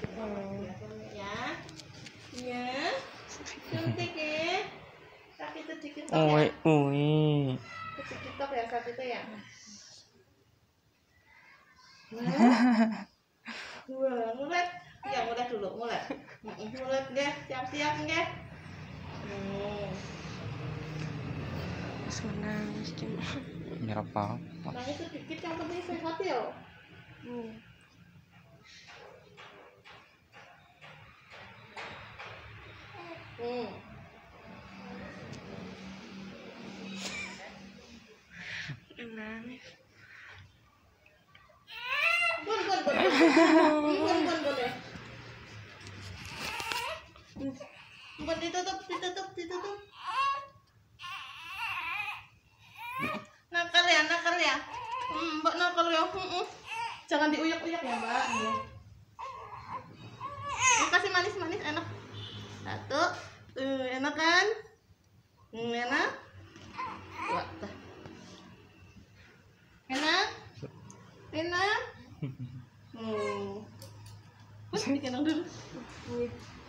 Ya. Ya. Suntik ya. Kaki itu dikit ya. Dikit ya saat itu ya. Wah, mulai. Ya, mulai dulu, mulai. Mulai nggih, siap-siap nggih. Nangis Nyerap apa? Nangis sedikit yang penting sehat ya. Nangis. Bun ditutup. Nakal ya. Mbak nakal ya. Jangan diuyak-uyak ya, Mbak. Kasih manis-manis enak. Satu. Enak kan? Enak. Dua. Enak? Enak? Bikin dulu.